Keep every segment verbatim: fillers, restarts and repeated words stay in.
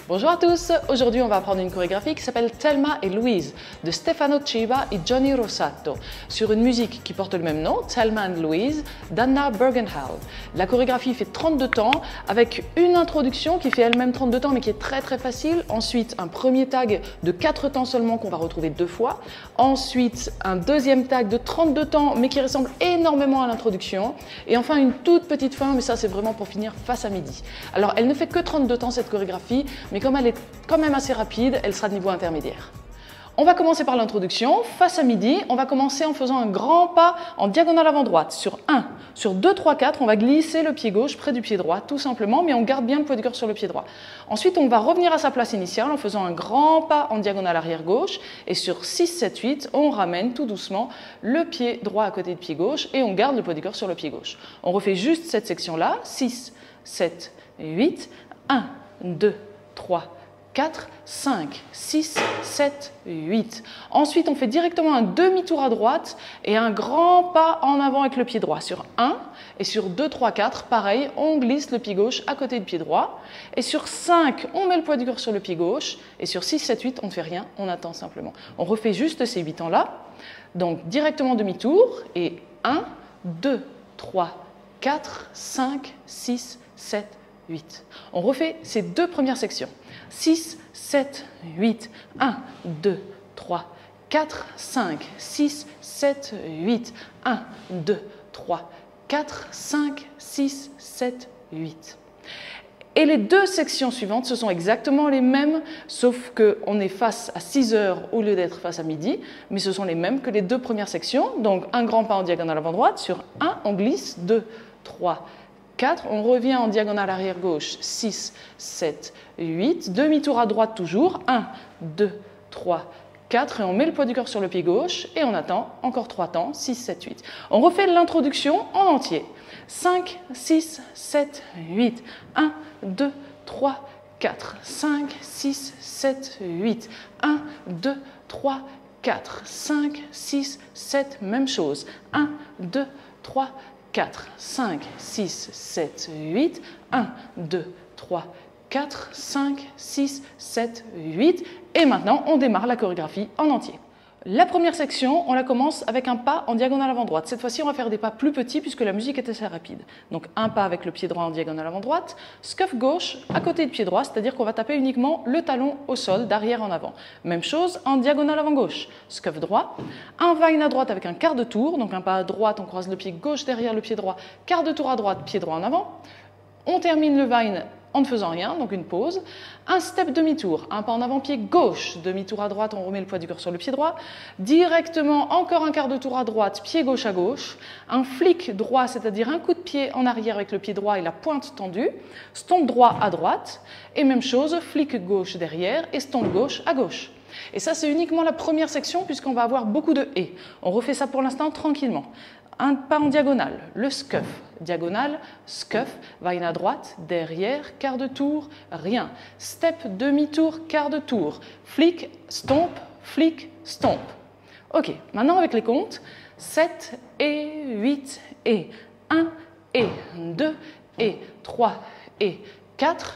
Bonjour à tous, aujourd'hui on va apprendre une chorégraphie qui s'appelle Thelma et Louise de Stefano Ciba et Johnny Rosato sur une musique qui porte le même nom, Thelma and Louise, d'Anna Bergenhall. La chorégraphie fait trente-deux temps avec une introduction qui fait elle-même trente-deux temps mais qui est très très facile. Ensuite un premier tag de quatre temps seulement qu'on va retrouver deux fois. Ensuite un deuxième tag de trente-deux temps mais qui ressemble énormément à l'introduction. Et enfin une toute petite fin, mais ça c'est vraiment pour finir face à midi. Alors elle ne fait que trente-deux temps cette chorégraphie, mais comme elle est quand même assez rapide, elle sera de niveau intermédiaire. On va commencer par l'introduction. Face à midi, on va commencer en faisant un grand pas en diagonale avant droite. Sur un, sur deux, trois, quatre, on va glisser le pied gauche près du pied droit, tout simplement, mais on garde bien le poids du corps sur le pied droit. Ensuite, on va revenir à sa place initiale en faisant un grand pas en diagonale arrière gauche. Et sur six, sept, huit, on ramène tout doucement le pied droit à côté du pied gauche et on garde le poids du corps sur le pied gauche. On refait juste cette section-là. six, sept, huit, un, deux, trois, quatre, cinq, six, sept, huit. Ensuite, on fait directement un demi-tour à droite et un grand pas en avant avec le pied droit. Sur un et sur deux, trois, quatre, pareil, on glisse le pied gauche à côté du pied droit. Et sur cinq, on met le poids du corps sur le pied gauche. Et sur six, sept, huit, on ne fait rien, on attend simplement. On refait juste ces huit temps-là. Donc, directement demi-tour et un, deux, trois, quatre, cinq, six, sept, huit. On refait ces deux premières sections. six, sept, huit, un, deux, trois, quatre, cinq, six, sept, huit, un, deux, trois, quatre, cinq, six, sept, huit. Et les deux sections suivantes, ce sont exactement les mêmes, sauf qu'on est face à six heures au lieu d'être face à midi, mais ce sont les mêmes que les deux premières sections. Donc un grand pas en diagonale avant droite, sur un, on glisse, deux, trois, quatre, on revient en diagonale arrière gauche, six, sept, huit, demi-tour à droite toujours, un, deux, trois, quatre, et on met le poids du corps sur le pied gauche, et on attend encore trois temps, six, sept, huit. On refait l'introduction en entier, cinq, six, sept, huit, un, deux, trois, quatre, cinq, six, sept, huit, un, deux, trois, quatre, cinq, six, sept, même chose, un, deux, trois, quatre, cinq, six, sept, huit, un, deux, trois, quatre, cinq, six, sept, huit. Et maintenant, on démarre la chorégraphie en entier. La première section, on la commence avec un pas en diagonale avant droite. Cette fois-ci, on va faire des pas plus petits puisque la musique est assez rapide. Donc un pas avec le pied droit en diagonale avant droite, scuff gauche à côté du pied droit, c'est-à-dire qu'on va taper uniquement le talon au sol d'arrière en avant. Même chose en diagonale avant gauche, scuff droit, un vine à droite avec un quart de tour, donc un pas à droite, on croise le pied gauche derrière le pied droit, quart de tour à droite, pied droit en avant. On termine le vine en ne faisant rien, donc une pause. Un step demi-tour, un pas en avant pied gauche, demi-tour à droite, on remet le poids du corps sur le pied droit. Directement, encore un quart de tour à droite, pied gauche à gauche. Un flick droit, c'est-à-dire un coup de pied en arrière avec le pied droit et la pointe tendue. Stomp droit à droite. Et même chose, flick gauche derrière et stomp gauche à gauche. Et ça, c'est uniquement la première section puisqu'on va avoir beaucoup de « et ». On refait ça pour l'instant tranquillement. Un pas en diagonale, le scuff, diagonale, scuff, vine à droite, derrière, quart de tour, rien. Step, demi-tour, quart de tour, flick, stomp, flick, stomp. Ok, maintenant avec les comptes, sept et huit et un et deux et trois et quatre,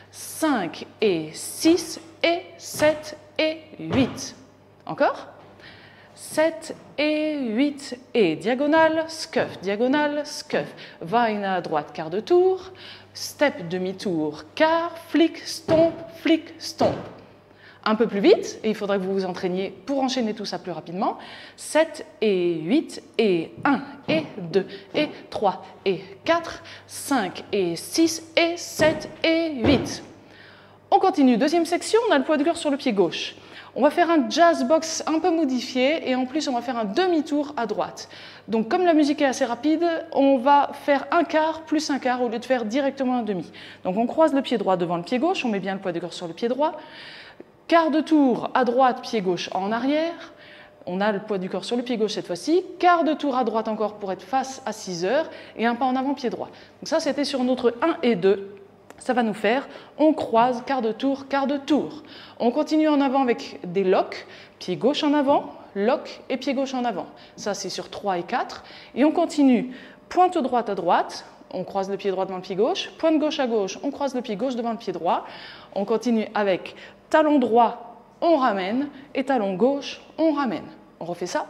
cinq et six et sept et huit. Encore ? sept et huit et diagonale, scuff, diagonale, scuff, vine à droite, quart de tour, step, demi-tour, quart, flick, stomp, flick, stomp. Un peu plus vite, et il faudrait que vous vous entraîniez pour enchaîner tout ça plus rapidement, sept et huit et un et deux et trois et quatre, cinq et six et sept et huit. On continue, deuxième section, on a le poids du corps sur le pied gauche. On va faire un jazz box un peu modifié et en plus on va faire un demi-tour à droite. Donc comme la musique est assez rapide, on va faire un quart plus un quart au lieu de faire directement un demi. Donc on croise le pied droit devant le pied gauche, on met bien le poids du corps sur le pied droit. Quart de tour à droite, pied gauche en arrière. On a le poids du corps sur le pied gauche cette fois-ci. Quart de tour à droite encore pour être face à six heures et un pas en avant, pied droit. Donc ça c'était sur notre un et deux. Ça va nous faire, on croise, quart de tour, quart de tour. On continue en avant avec des locks, pied gauche en avant, lock et pied gauche en avant. Ça, c'est sur trois et quatre. Et on continue, pointe droite à droite, on croise le pied droit devant le pied gauche. Pointe gauche à gauche, on croise le pied gauche devant le pied droit. On continue avec talon droit, on ramène, et talon gauche, on ramène. On refait ça.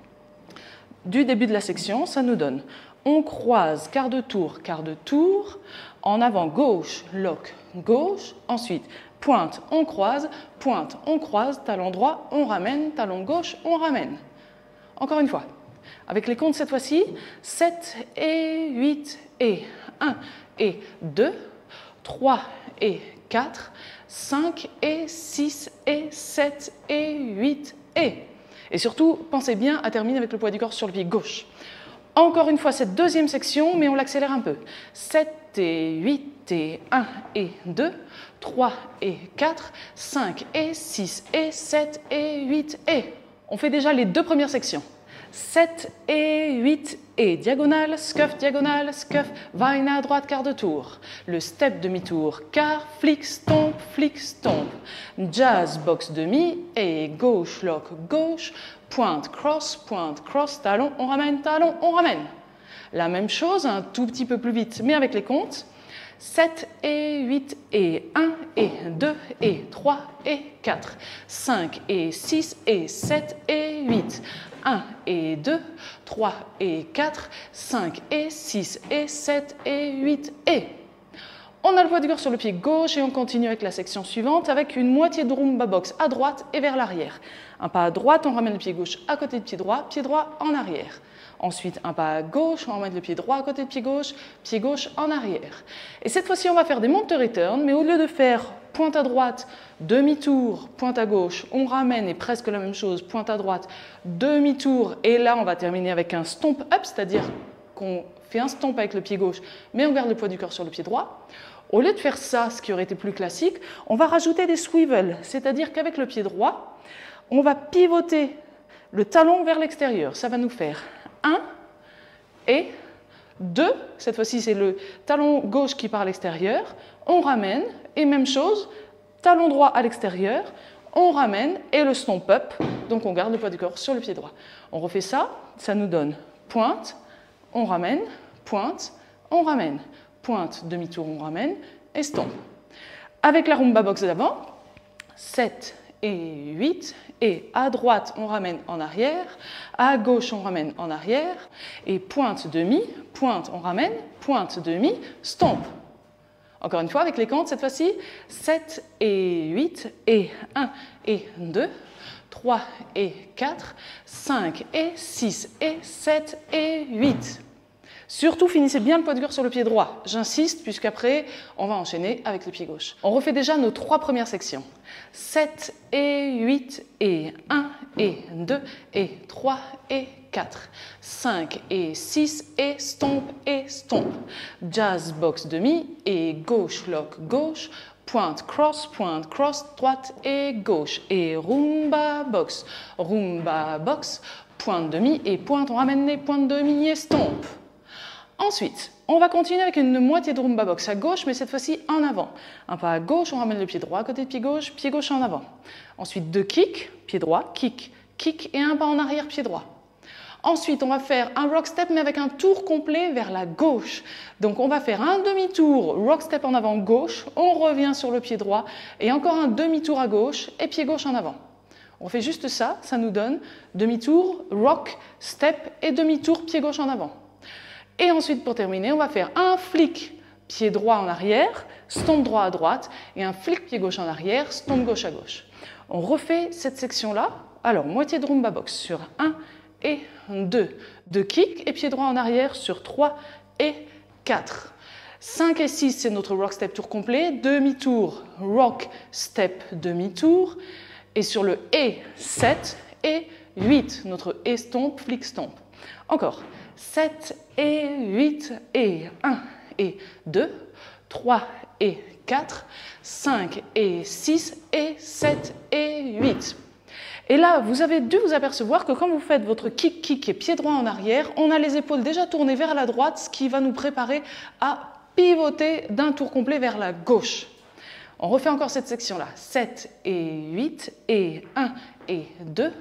Du début de la section, ça nous donne on croise, quart de tour, quart de tour, en avant gauche, lock, gauche, ensuite pointe, on croise, pointe, on croise, talon droit, on ramène, talon gauche, on ramène. Encore une fois, avec les comptes cette fois-ci, sept et huit et un et deux, trois et quatre, cinq et six et sept et huit et. Et surtout, pensez bien à terminer avec le poids du corps sur le pied gauche. Encore une fois, cette deuxième section, mais on l'accélère un peu. sept et huit et un et deux, trois et quatre, cinq et six et sept et huit et. On fait déjà les deux premières sections. sept et huit et diagonale, scuff, diagonale, scuff, vine à droite, quart de tour. Le step demi-tour, quart, flick, stomp, flick, stomp. Jazz, box demi et gauche, lock, gauche. Pointe, cross, pointe, cross, talon, on ramène, talon, on ramène. La même chose, un tout petit peu plus vite, mais avec les comptes. sept et huit et un et deux et trois et quatre, cinq et six et sept et huit, un et deux, trois et quatre, cinq et six et sept et huit et. On a le poids du corps sur le pied gauche et on continue avec la section suivante avec une moitié de rumba box à droite et vers l'arrière. Un pas à droite, on ramène le pied gauche à côté de pied droit, pied droit en arrière. Ensuite, un pas à gauche, on ramène le pied droit à côté de pied gauche, pied gauche en arrière. Et cette fois-ci, on va faire des monte return, mais au lieu de faire pointe à droite, demi-tour, pointe à gauche, on ramène, et presque la même chose, pointe à droite, demi-tour, et là, on va terminer avec un stomp up, c'est-à-dire qu'on fait un stomp avec le pied gauche, mais on garde le poids du corps sur le pied droit. Au lieu de faire ça, ce qui aurait été plus classique, on va rajouter des swivels, c'est-à-dire qu'avec le pied droit, on va pivoter le talon vers l'extérieur. Ça va nous faire un et deux. Cette fois-ci, c'est le talon gauche qui part à l'extérieur. On ramène, et même chose, talon droit à l'extérieur, on ramène, et le stomp up, donc on garde le poids du corps sur le pied droit. On refait ça, ça nous donne pointe, on ramène, pointe, on ramène, pointe, demi-tour, on ramène, et stomp. Avec la rumba box d'avant, sept et huit, et à droite, on ramène en arrière, à gauche, on ramène en arrière, et pointe, demi, pointe, on ramène, pointe, demi, stomp. Encore une fois, avec les comptes, cette fois-ci, sept et huit, et un et deux, trois et quatre, cinq et six et sept et huit. Surtout, finissez bien le poids du corps sur le pied droit. J'insiste, puisqu'après, on va enchaîner avec le pied gauche. On refait déjà nos trois premières sections. sept et huit et un et deux et trois et quatre, cinq et six et stomp et stomp. Jazz, box demi et gauche, lock, gauche. Pointe, cross, pointe, cross, droite et gauche. Et rumba, box, rumba, box, pointe demi et pointe, on ramène les pointes demi et stomp. Ensuite, on va continuer avec une moitié de rumba box à gauche, mais cette fois-ci en avant. Un pas à gauche, on ramène le pied droit à côté de pied gauche, pied gauche en avant. Ensuite, deux kicks, pied droit, kick, kick et un pas en arrière, pied droit. Ensuite, on va faire un rock step, mais avec un tour complet vers la gauche. Donc, on va faire un demi-tour, rock step en avant gauche, on revient sur le pied droit, et encore un demi-tour à gauche, et pied gauche en avant. On fait juste ça, ça nous donne demi-tour, rock, step, et demi-tour, pied gauche en avant. Et ensuite, pour terminer, on va faire un flick pied droit en arrière, stomp droit à droite, et un flick pied gauche en arrière, stomp gauche à gauche. On refait cette section-là. Alors, moitié de rumba box sur un et deux. Deux kicks et pied droit en arrière sur trois et quatre. cinq et six, c'est notre rock step tour complet. Demi-tour, rock, step, demi-tour. Et sur le et sept et huit, notre et stomp, flick stomp. Encore. sept et huit et un et deux, trois et quatre, cinq et six et sept et huit. Et là, vous avez dû vous apercevoir que quand vous faites votre kick-kick et pied droit en arrière, on a les épaules déjà tournées vers la droite, ce qui va nous préparer à pivoter d'un tour complet vers la gauche. On refait encore cette section-là. sept et huit et un et deux,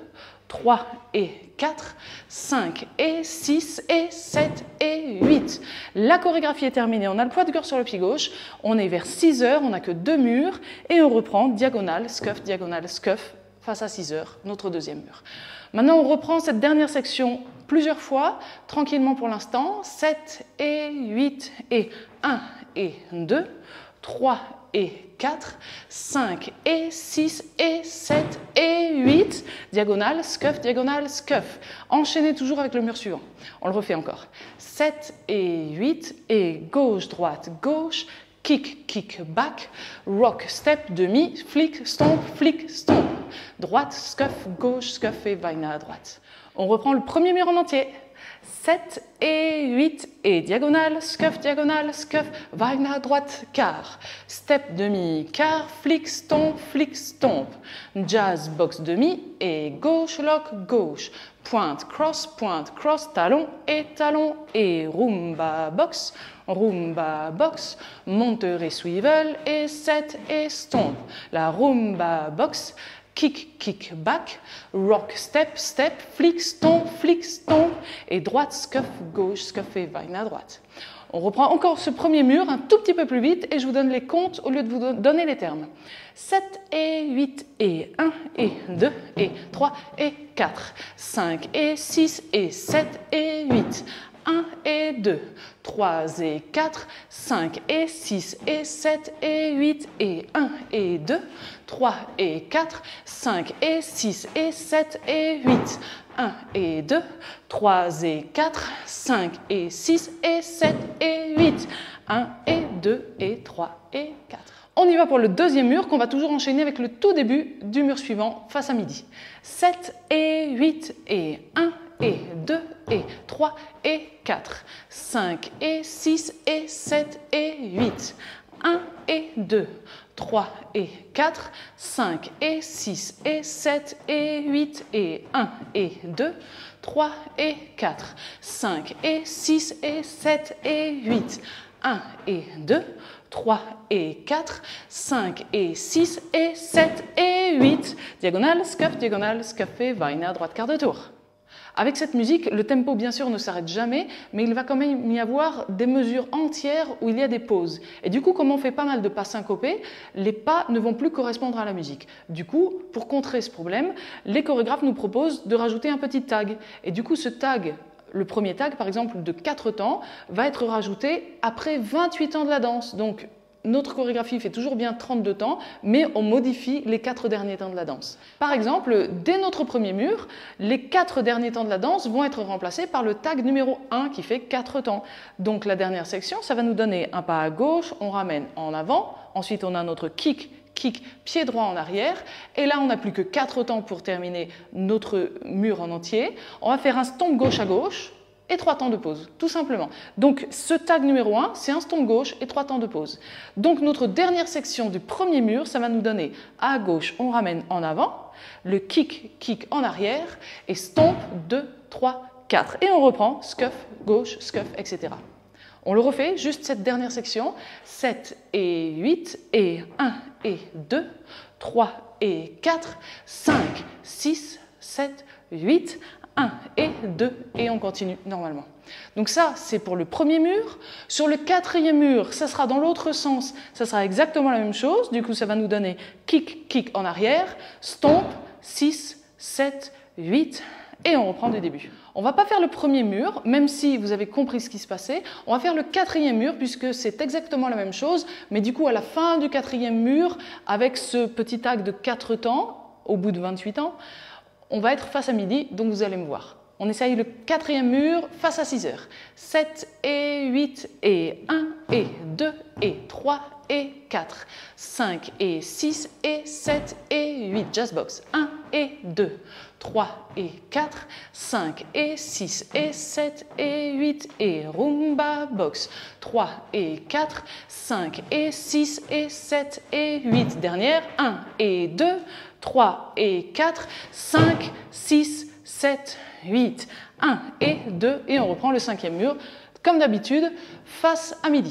trois et quatre, cinq et six et sept et huit. La chorégraphie est terminée, on a le poids de cœur sur le pied gauche, on est vers six heures, on n'a que deux murs et on reprend diagonale, scuff, diagonale, scuff face à six heures, notre deuxième mur. Maintenant, on reprend cette dernière section plusieurs fois, tranquillement pour l'instant, sept et huit et un et deux, trois et quatre, cinq et six et sept et huit, diagonale, scuff, diagonale, scuff. Enchaînez toujours avec le mur suivant. On le refait encore. sept et huit et gauche, droite, gauche, kick, kick, back, rock, step, demi, flick, stomp, flick, stomp. Droite, scuff, gauche, scuff et vaina à droite. On reprend le premier mur en entier. sept et huit et diagonale, scuff, diagonale, scuff, vaina à droite, quart. Step, demi, quart, flick, stomp, flick, stomp. Jazz, box, demi et gauche, lock, gauche. Pointe, cross, pointe, cross, talon et talon et rumba, box, rumba, box, monteur et swivel et set et stomp. La rumba, box, kick, kick, back, rock, step, step, flick, stomp, flick, stomp, et droite, scuff, gauche, scuff et vaina à droite. On reprend encore ce premier mur un tout petit peu plus vite et je vous donne les comptes au lieu de vous donner les termes. sept et huit et un et deux et trois et quatre, cinq et six et sept et huit, un et deux, trois et quatre, cinq et six et sept et huit et un et deux, trois et quatre, cinq et six et sept et huit, un et deux, trois et quatre, cinq et six et sept et huit, un et deux et trois et quatre. On y va pour le deuxième mur qu'on va toujours enchaîner avec le tout début du mur suivant face à midi. sept et huit et un et deux et trois et quatre, cinq et six et sept et huit, un et deux, trois et quatre, cinq et six et sept et huit et un et deux, trois et quatre, cinq et six et sept et huit, un et deux, trois et quatre, cinq et six et sept et huit, diagonale, scuff, diagonale, scuff et vaina à droite quart de tour. Avec cette musique, le tempo bien sûr ne s'arrête jamais, mais il va quand même y avoir des mesures entières où il y a des pauses. Et du coup, comme on fait pas mal de pas syncopés, les pas ne vont plus correspondre à la musique. Du coup, pour contrer ce problème, les chorégraphes nous proposent de rajouter un petit tag. Et du coup, ce tag, le premier tag par exemple de quatre temps, va être rajouté après vingt-huit temps de la danse. Donc, notre chorégraphie fait toujours bien trente-deux temps, mais on modifie les quatre derniers temps de la danse. Par exemple, dès notre premier mur, les quatre derniers temps de la danse vont être remplacés par le tag numéro un qui fait quatre temps. Donc la dernière section, ça va nous donner un pas à gauche, on ramène en avant, ensuite on a notre kick, kick, pied droit en arrière, et là on n'a plus que quatre temps pour terminer notre mur en entier. On va faire un stomp gauche à gauche, et trois temps de pause, tout simplement. Donc ce tag numéro un, c'est un stomp gauche et trois temps de pause. Donc notre dernière section du premier mur, ça va nous donner à gauche, on ramène en avant, le kick, kick en arrière, et stomp, deux, trois, quatre. Et on reprend, scuff, gauche, scuff, et cetera. On le refait, juste cette dernière section, sept et huit, et un et deux, trois et quatre, cinq, six, sept, huit, un et deux, et on continue normalement. Donc ça, c'est pour le premier mur. Sur le quatrième mur, ça sera dans l'autre sens, ça sera exactement la même chose. Du coup, ça va nous donner kick, kick en arrière, stomp, six, sept, huit, et on reprend du début. On ne va pas faire le premier mur, même si vous avez compris ce qui se passait. On va faire le quatrième mur, puisque c'est exactement la même chose, mais du coup, à la fin du quatrième mur, avec ce petit tag de quatre temps, au bout de vingt-huit temps, on va être face à midi, donc vous allez me voir. On essaye le quatrième mur face à six heures. sept et huit et un et deux et trois et quatre. cinq et six et sept et huit. Jazz box. un et deux. trois et quatre. cinq et six et sept et huit et rumba box. trois et quatre. cinq et six et sept et huit. Dernière. un et deux. trois et quatre. cinq, six, sept, huit, un et deux, et on reprend le cinquième mur, comme d'habitude, face à midi.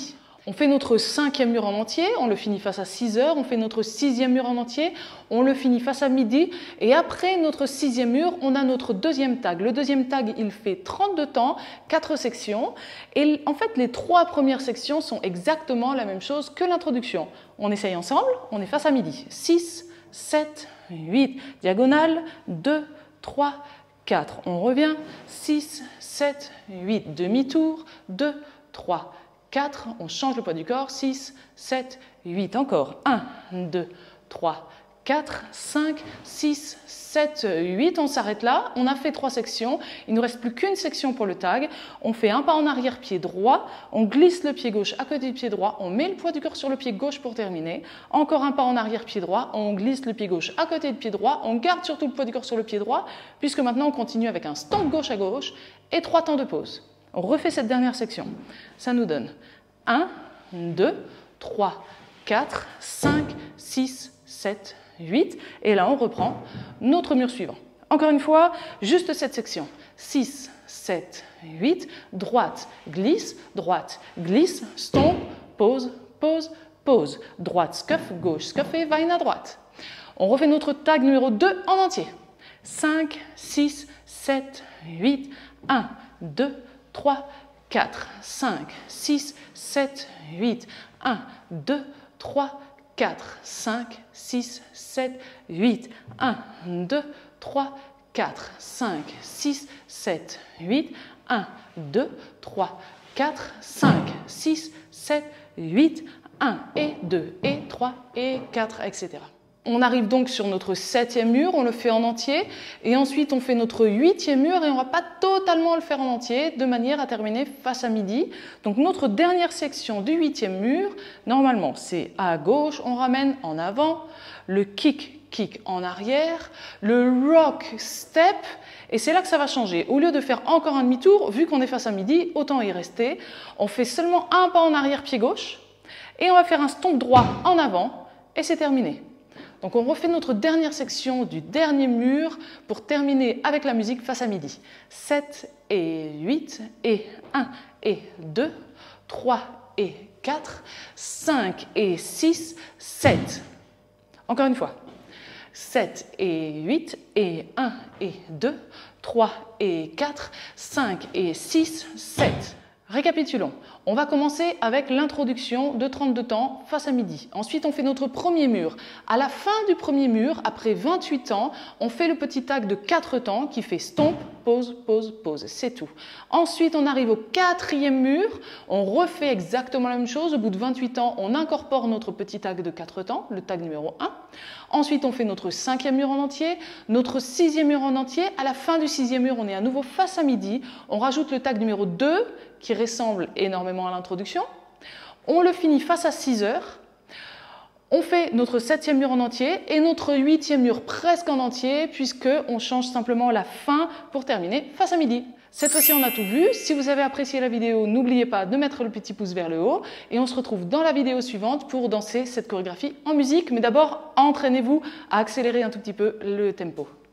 On fait notre cinquième mur en entier, on le finit face à six heures, on fait notre sixième mur en entier, on le finit face à midi, et après notre sixième mur, on a notre deuxième tag. Le deuxième tag, il fait trente-deux temps, quatre sections, et en fait, les trois premières sections sont exactement la même chose que l'introduction. On essaye ensemble, on est face à midi. six, sept, huit, diagonale, deux, trois, quatre. On revient, six, sept, huit, demi-tour, deux, trois, quatre. On change le poids du corps, six, sept, huit. Encore, un, deux, trois, quatre, cinq, six, sept, huit. On s'arrête là. On a fait trois sections. Il ne nous reste plus qu'une section pour le tag. On fait un pas en arrière, pied droit. On glisse le pied gauche à côté du pied droit. On met le poids du corps sur le pied gauche pour terminer. Encore un pas en arrière, pied droit. On glisse le pied gauche à côté du pied droit. On garde surtout le poids du corps sur le pied droit, puisque maintenant on continue avec un stomp gauche à gauche et trois temps de pause. On refait cette dernière section. Ça nous donne un, deux, trois, quatre, cinq, six, sept, huit. Et là, on reprend notre mur suivant. Encore une fois, juste cette section. six, sept, huit. Droite, glisse, droite, glisse, stomp, pause, pause, pause. Droite, scuff, gauche, scuff et vaine à droite. On refait notre tag numéro deux en entier. cinq, six, sept, huit. un, deux, trois, quatre, cinq, six, sept, huit. un, deux, trois, quatre, cinq, six, sept, huit. un, deux, trois, quatre, cinq, six, sept, huit. un, deux, trois, quatre, cinq, six, sept, huit. un et deux et trois et quatre, et cetera. On arrive donc sur notre septième mur, on le fait en entier, et ensuite on fait notre huitième mur et on ne va pas totalement le faire en entier, de manière à terminer face à midi. Donc notre dernière section du huitième mur, normalement c'est à gauche, on ramène en avant, le kick, kick en arrière, le rock, step, et c'est là que ça va changer. Au lieu de faire encore un demi-tour, vu qu'on est face à midi, autant y rester, on fait seulement un pas en arrière, pied gauche, et on va faire un stomp droit en avant, et c'est terminé. Donc on refait notre dernière section du dernier mur pour terminer avec la musique face à midi. sept et huit et un et deux, trois et quatre, cinq et six, sept. Encore une fois. sept et huit et un et deux, trois et quatre, cinq et six, sept. Récapitulons. On va commencer avec l'introduction de trente-deux temps face à midi. Ensuite, on fait notre premier mur. À la fin du premier mur, après vingt-huit temps, on fait le petit tag de quatre temps qui fait stomp, pause, pause, pause. C'est tout. Ensuite, on arrive au quatrième mur. On refait exactement la même chose. Au bout de vingt-huit temps, on incorpore notre petit tag de quatre temps, le tag numéro un. Ensuite, on fait notre cinquième mur en entier, notre sixième mur en entier. À la fin du sixième mur, on est à nouveau face à midi. On rajoute le tag numéro deux qui ressemble énormément à l'introduction. On le finit face à six heures. On fait notre septième mur en entier et notre huitième mur presque en entier puisqu'on change simplement la fin pour terminer face à midi. Cette fois-ci, on a tout vu. Si vous avez apprécié la vidéo, n'oubliez pas de mettre le petit pouce vers le haut et on se retrouve dans la vidéo suivante pour danser cette chorégraphie en musique. Mais d'abord, entraînez-vous à accélérer un tout petit peu le tempo.